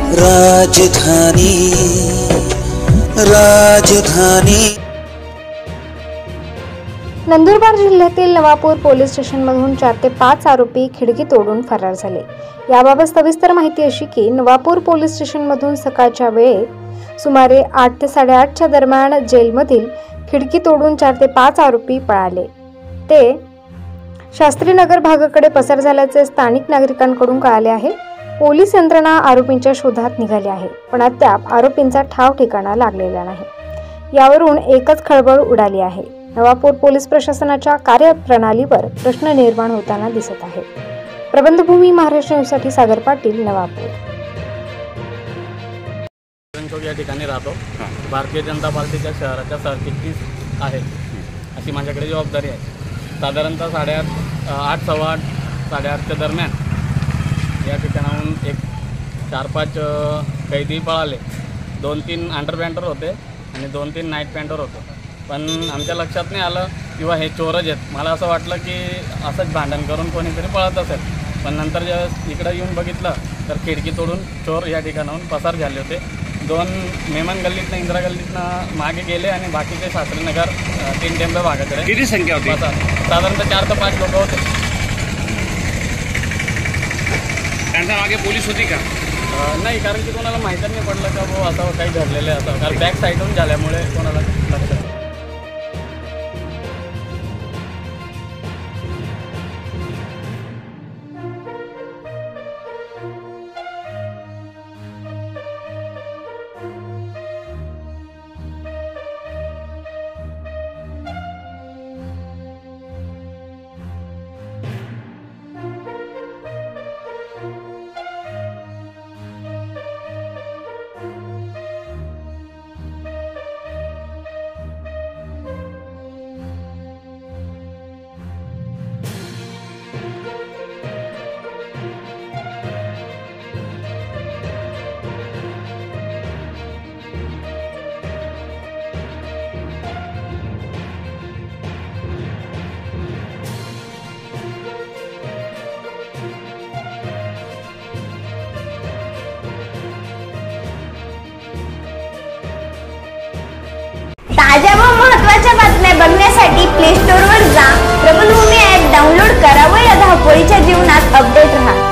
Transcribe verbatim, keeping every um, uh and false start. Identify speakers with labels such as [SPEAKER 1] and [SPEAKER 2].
[SPEAKER 1] राजधानी राजधानी
[SPEAKER 2] नंदुरबार जिल्ह्यातील नवापूर पोलीस स्टेशनमधून चार ते पाच आरोपी खिडकी तोडून फरार झाले। याबाबत सविस्तर माहिती अशी की नवापूर पोलीस स्टेशनमधून सकाळच्या वेळेत सुमारे आठ ते साडेआठच्या दरम्यान जेलमधील खिडकी तोडून चार ते पाच आरोपी पळाले। ते शास्त्रीनगर भागाकडे पसार झाल्याचे स्थानिक नागरिकांकडून कळाले आहे। पोलीस यंत्रणा आरोपींच्या शोधात निघाली आहे, पण अद्याप आरोपींचा ठाव ठिकाणा लागलेला नाही। यावरून एकच खळबळ उडाली आहे। नवापूर पोलीस प्रशासनाच्या कार्यप्रणालीवर प्रश्न निर्माण होताना दिसत आहे। प्रबंधभूमी महाराष्ट्र न्यूजसाठी सागर पाटील, नवापूर।
[SPEAKER 3] या ठिकाणी राहतो। भारतीय जनता पार्टीच्या शहराच्या सरचिटणीस आहे अशी माझ्याकडे जबाबदारी आहे। साधारणतः साडेआठ आठ सव्वा आठ साडेआठच्या दरम्यान या ठिकाणाहून एक चार पाच कैदी पळाले। दोन तीन अंडरपॅन्टर होते आणि दोन तीन नाईट पॅन्टर होते, पण आमच्या लक्षात नाही आलं किंवा हे चोरच आहेत। मला असं वाटलं की असंच भांडण करून कोणीतरी पळत असेल, पण नंतर जेव्हा इकडं येऊन बघितलं तर खिडकी तोडून चोर या ठिकाणाहून पसार झाले होते। दोन मेमन गल्लीतनं इंदिरा गल्लीतनं मागे गेले आणि बाकीचे शास्त्रीनगर तीन टेंबे भागाकडे।
[SPEAKER 4] किती संख्या होती?
[SPEAKER 3] साधारणतः चार ते पाच लोक होते।
[SPEAKER 4] त्यांच्या मागे पोलीस होती का?
[SPEAKER 3] नाही, कारण की कोणाला माहिती नाही पडलं का वो असं काही घडलेलं आहे असं, कारण बॅक साईडहून झाल्यामुळे कोणाला लक्षात
[SPEAKER 5] ताज्या व महत्त्वाच्या बातम्या बघण्यासाठी प्ले स्टोअरवर जा, प्रबंधभूमी ॲप डाउनलोड करा व या धावपळीच्या जीवनात अपडेट रहा।